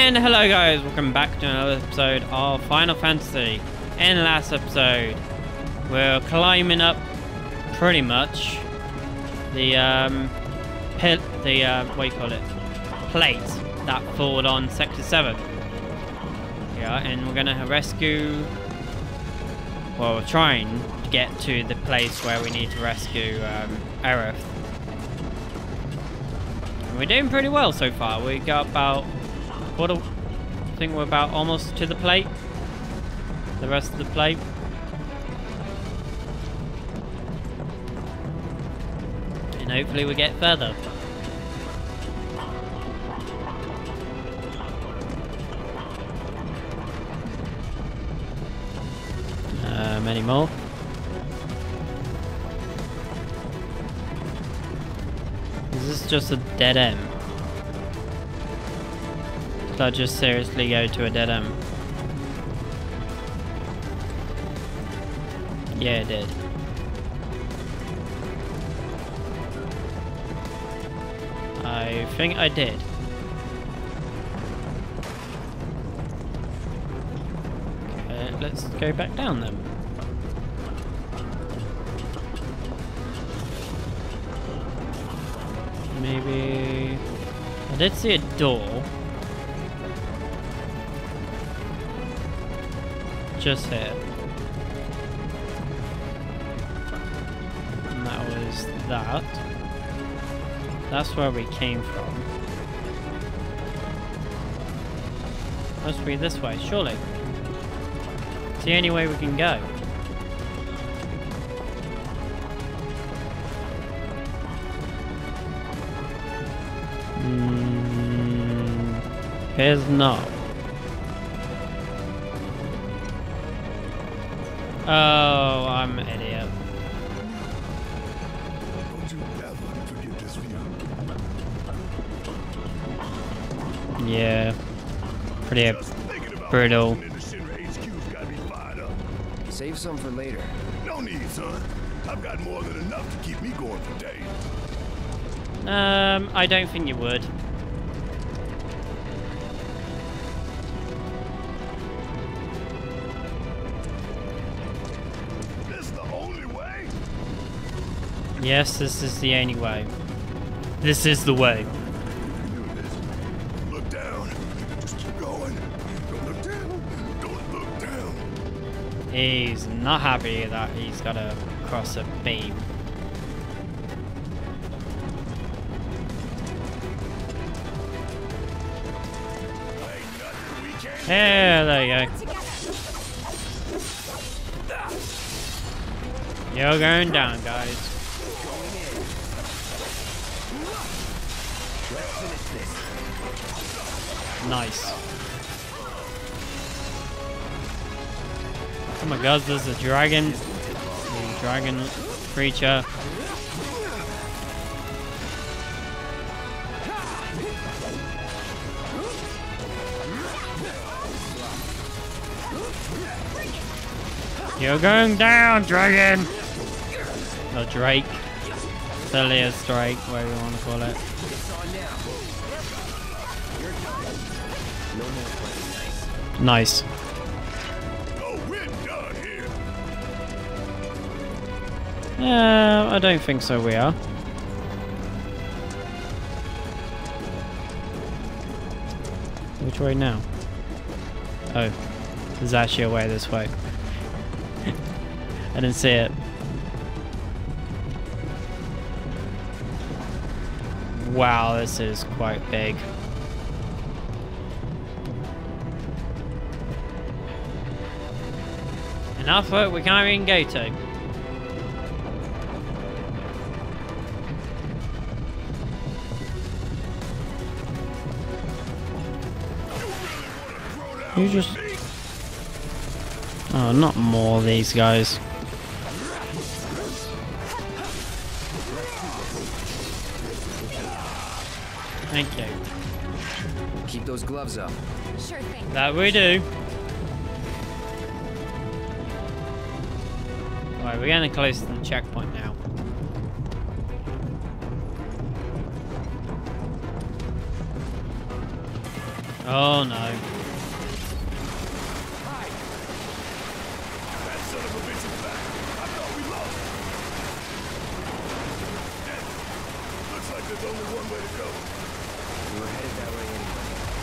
And hello guys, welcome back to another episode of Final Fantasy. In the last episode, we're climbing up pretty much the plate that fallen on Sector 7. Yeah, and we're gonna rescue, well, we're trying to get to the place where we need to rescue Aerith. And we're doing pretty well so far. We got about, I think we're about almost to the plate. The rest of the plate. And hopefully we get further. Many more. Is this just a dead end? Did I just seriously go to a dead end? Yeah, it did. I think I did. Okay, let's go back down then. Maybe... I did see a door. Just here. And that was that. That's where we came from. Must be this way, surely. It's the only way we can go. Here's not. Oh, I'm an idiot. Yeah. Pretty brutal. Save some for later. No need, son. I've got more than enough to keep me going for days. I don't think you would. This the only way? Yes, this is the only way. This is the way. Look down. Just keep going. Don't look down. Don't look down. He's not happy that he's got to cross a beam. Yeah, there you go. You're going down, guys. Nice. Oh my god, there's a dragon. A dragon creature. You're going down, dragon! Or Drake. Celia's Drake, whatever you want to call it. Nice. Oh, we're done here. I don't think so, we are. Which way now? Oh, there's actually a way this way. I didn't see it. Wow, this is quite big. Enough work we can't even go to. You just... Oh, not more of these guys. Thank you. Keep those gloves up. Sure thing. That we do. Alright, we're getting close to the checkpoint now. Oh no. That son of a bitch is back. I thought we lost. Looks like there's only one way to go. We were headed that way anyway.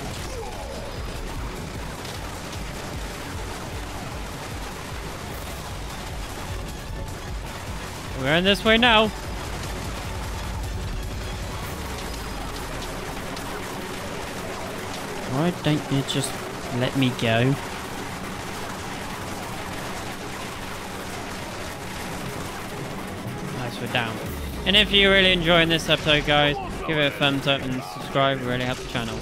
We're in this way now. Why don't you just let me go? Nice, we're down. And if you're really enjoying this episode, guys, give it a thumbs up and subscribe. It really helps the channel.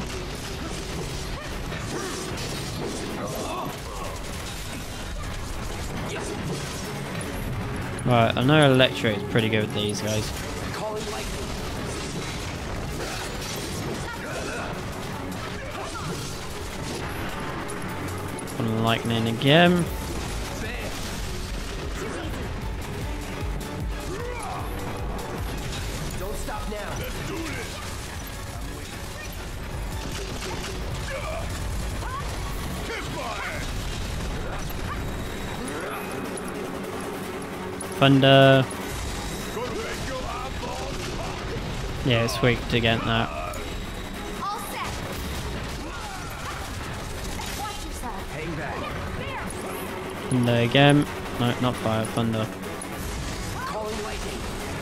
Right, I know Electric is pretty good with these guys. Calling lightning. On lightning again. Don't stop now. Let's do this. Kiss my ass. Thunder. Gonna make your eyeballs pop. Yeah, it's weak to get that. All set. Watch yourself. Hang back. Thunder again. No, not fire. Thunder. Calling lightning.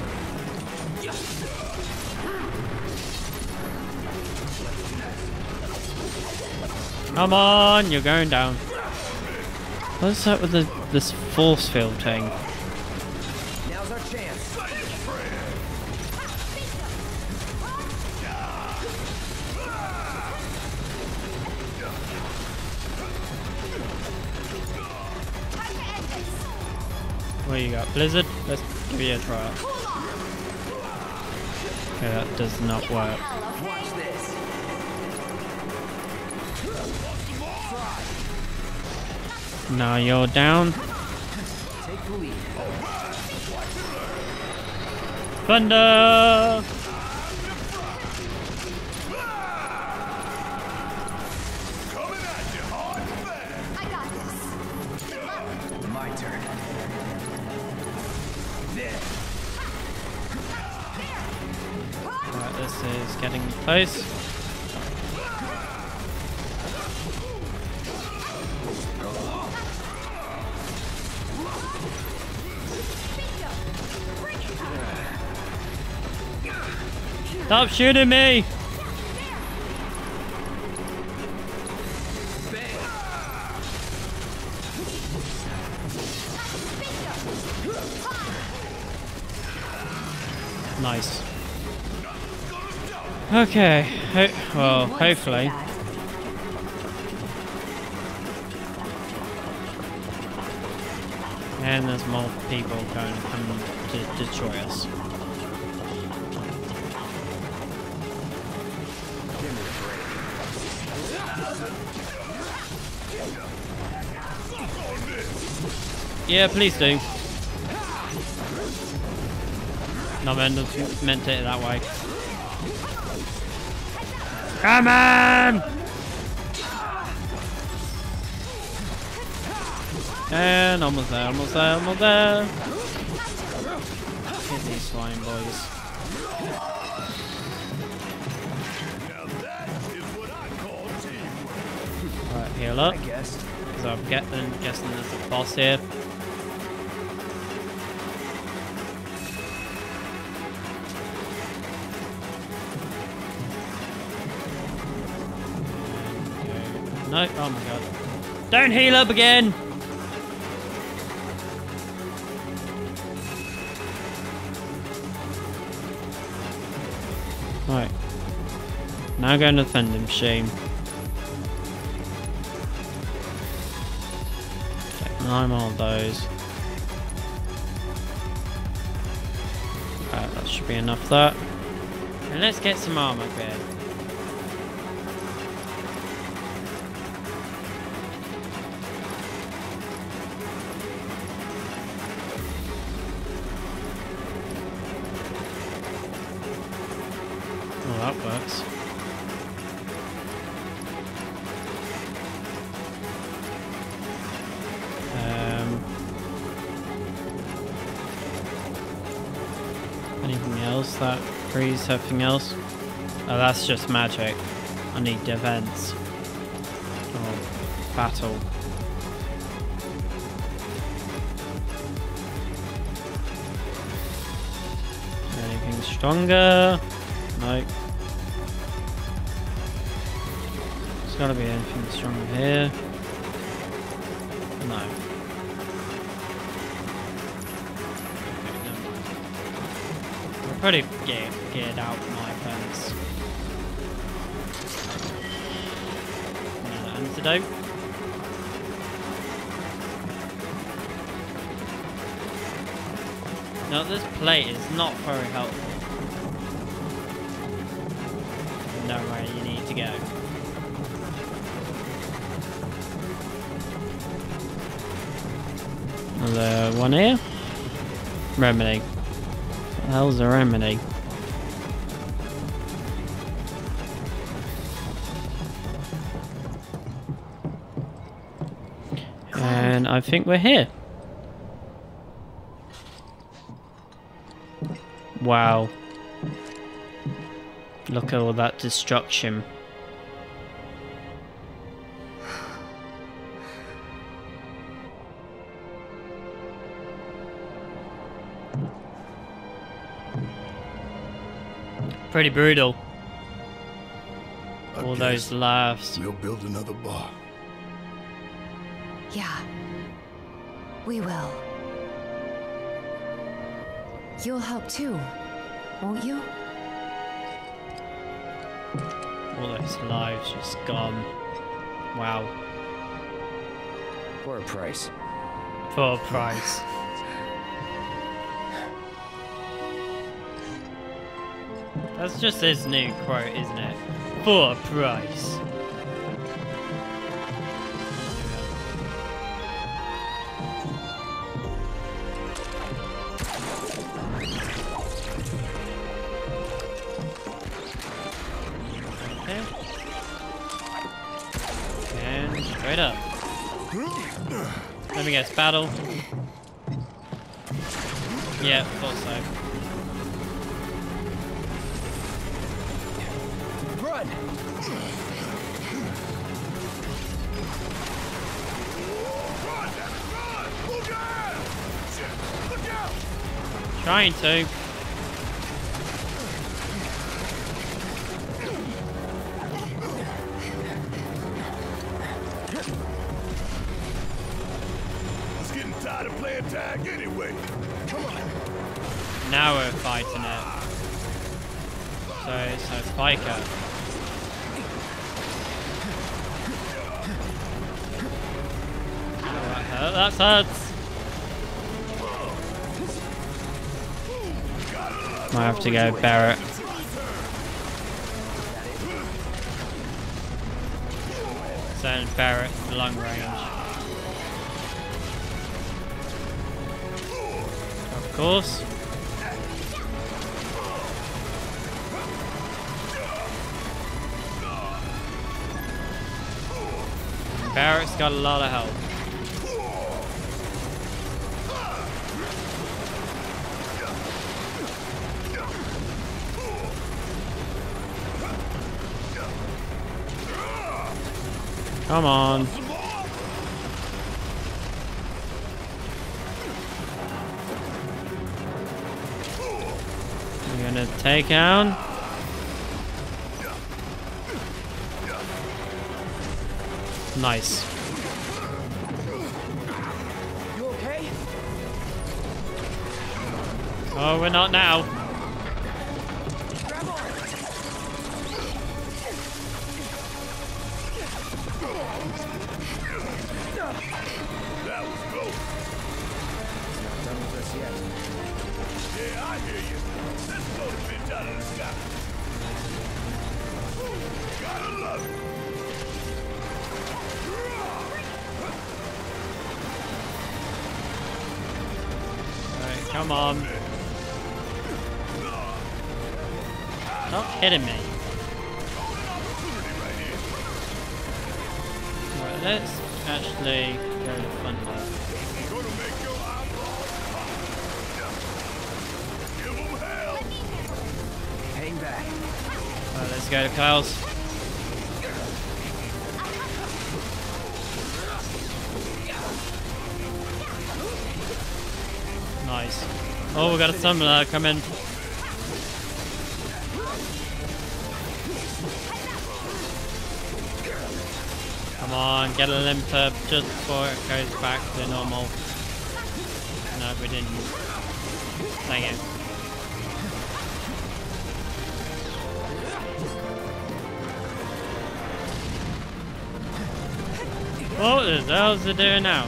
Come on, you're going down. What's up with this force field thing? Now's our chance. Time to end this. What you got? Blizzard? Let's give you a try. Okay, that does not work. Hell, okay? Watch this. Now you're down. Take the lead. Thunder! Coming at you hard and fast. I got this. My turn. There. Right, this is getting close. Stop shooting me! Nice. Okay, well, hopefully. And there's more people going to come to destroy us. Yeah, please do. Not meant it that way. Come on! And almost there, almost there, almost there. Hit these swine boys. Now that is what I call teamwork. Right, heal up. I guess. Because I'm guessing there's a boss here. No, oh my god. Don't heal up again! Right. Now going to defend him, shame. Okay, 9 more of those. Alright, that should be enough of that. And let's get some armor here. Oh, that works. else that frees everything else? Oh, that's just magic. I need defense. Or battle. Anything stronger? No. There's gotta be anything stronger here. No. I'll probably get out my fence. Antidote. Now this plate is not very helpful. Know where you need to go. Another one here. Remedy. What the hell's a remedy? And I think we're here. Wow. Look at all that destruction. Pretty brutal. I All guess those laughs. We'll build another bar. Yeah. We will. You'll help too, won't you? All those lives just gone. Wow. For a price. For a price. That's just his new quote, isn't it? For a price. Okay. And straight up. Let me guess, battle. Yeah, thought so. Run! Trying to. I was getting tired of playing tag anyway. Come on. Now we're fighting it. So Spiker. Oh, that hurts. Might have to go Barret. Send Barret long range. Of course. Barret's got a lot of health. Come on. We're gonna take down. Nice. You okay? Oh, we're not now. Grab on! That was close. Not done with us yet. Yeah, I hear you. Let's blow the bitch out of the sky. Gotta love it. Alright, come on. Stop hitting me. Alright, let's actually go to Thunder. Gonna make your eyeballs pop. Give 'em hell. go, Klaus. Nice. Oh, we got a summoner coming. Come on, get a limp up just before it goes back to normal. No, we didn't. Dang it. What the hell is it doing now?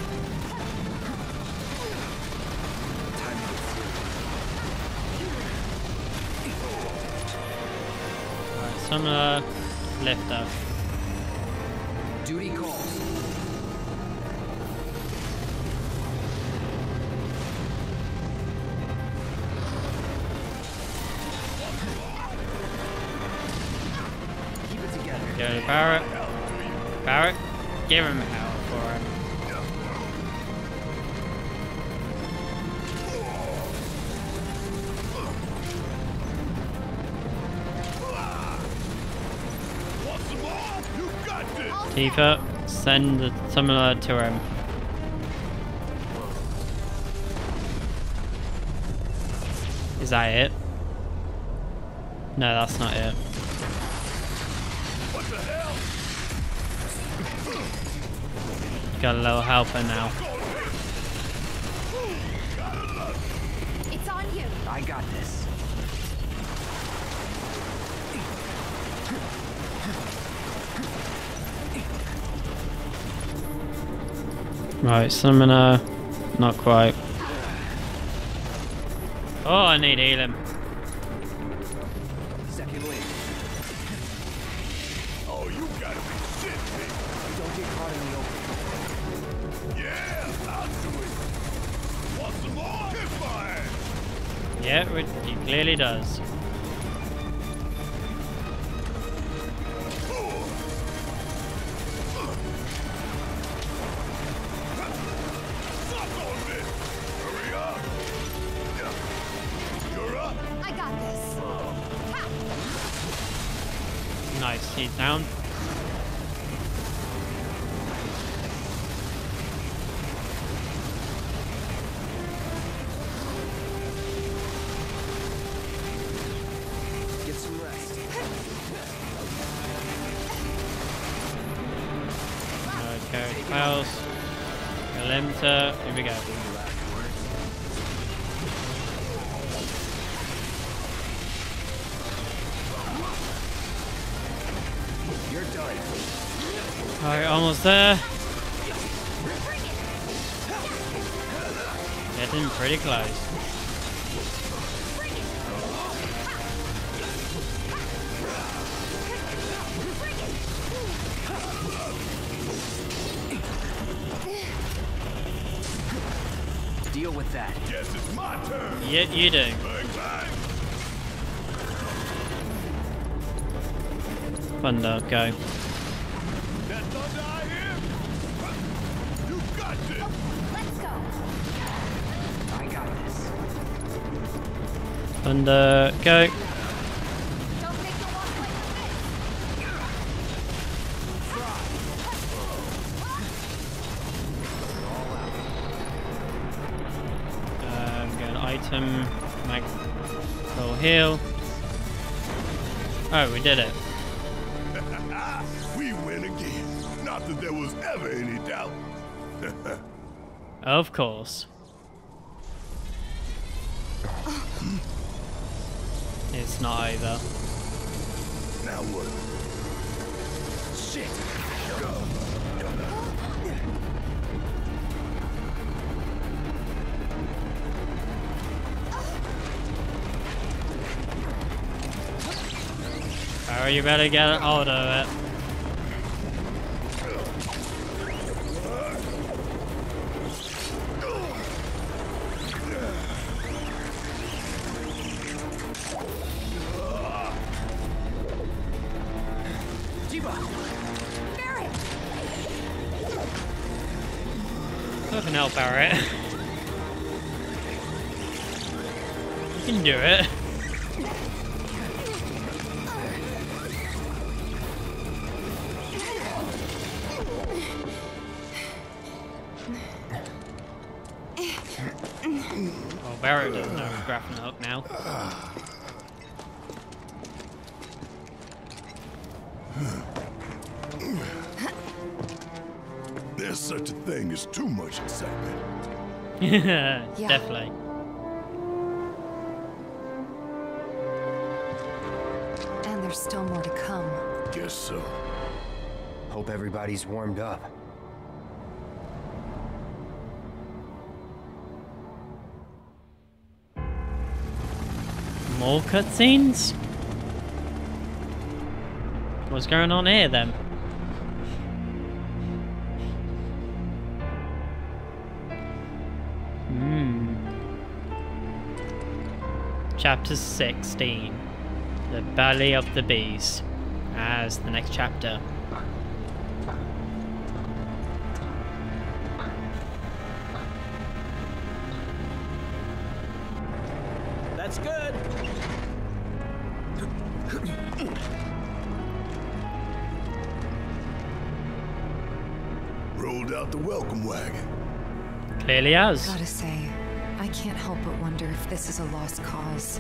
Alright, summoner, lift up. Duty calls. Keep it together. Go to Barret. Barret, give him hell for him. Want some more? You got this. Tifa, send the summoner to him. Is that it? No, that's not it. What the hell? Got a little helper now. It's on you. I got this. Right, summoner, not quite. Oh, I need healing. Second link. Oh, you gotta be shitting me. Don't get caught in the open. Yeah, I'll do it. Want some more? Kiss my ass. Yeah, he clearly does. Suck on this. Hurry up. You're up. I got this. Ha! Nice, he's down. Get some rest. Okay, Klaus. Galimta, here we go. You're done. Alright, almost there. Getting pretty close. Deal with that. Guess it's my turn. Yeah, you do. Bang, bang. Thunder, go. That thunder I hear? You got this. Let's go. I got this. Thunder, go. Don't make the walk like Get an item, make full heal. Oh, we did it. We win again. Not that there was ever any doubt. Of course. It's not over. Now what? Shit. Oh, you better get a hold of it. Fucking hell, Barret. You can do it. Barrow doesn't know it's grappling hook now. There's such a thing as too much excitement. Definitely. And there's still more to come. Guess so. Hope everybody's warmed up. More cutscenes? What's going on here then? Chapter 16. The Belly of the Beast. As the next chapter. That's good. Rolled out the welcome wagon. Clearly has. Gotta say, I can't help but wonder if this is a lost cause.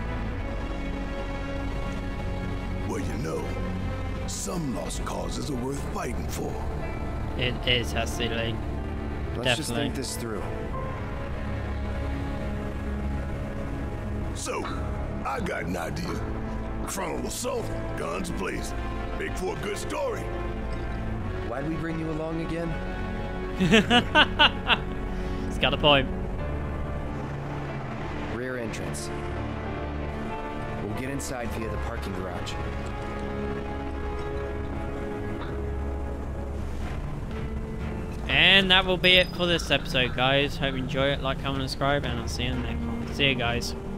Well, you know, some lost causes are worth fighting for. It is, Hastily. Let's just Definitely. think this through. So, I got an idea. Frontal assault, guns blazing. Make for a good story. Why'd we bring you along again? He's got a point. Rear entrance. We'll get inside via the parking garage. And that will be it for this episode, guys. Hope you enjoy it. Like, comment, subscribe, and I'll see you in the next one. See you guys.